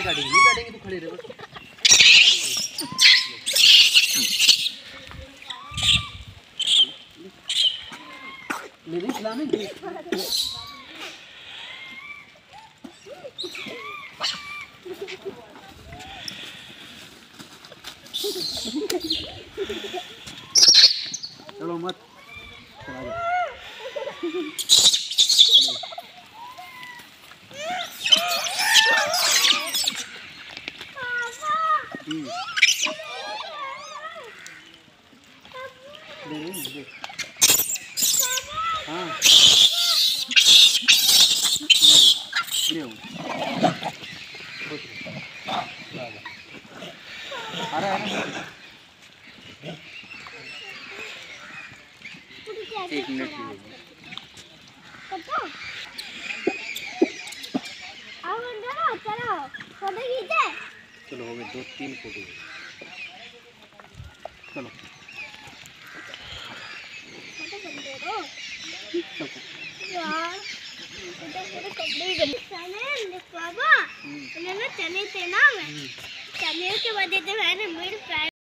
नहीं काटेंगे तो खड़े रहो। नहीं खिलाने चलो मत चला जाओ। हाँ आ रहा है ना। 1 मिनट चलो हो गए 2-3 फोटो। चलो यार बाबा चने थे ना, मैं चने के वजह से मैंने मिर्च